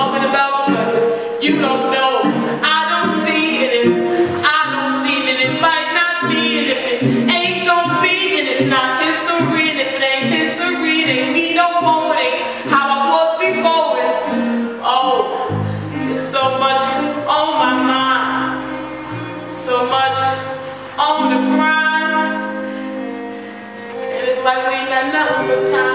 talking about, because if you don't know, I don't see, and if I don't see, then it might not be, and if it ain't gonna be, then it's not history, and if it ain't history, then me no more, it ain't how I was before, and oh, there's so much on my mind, so much on the grind, and it's like we ain't got nothing but time.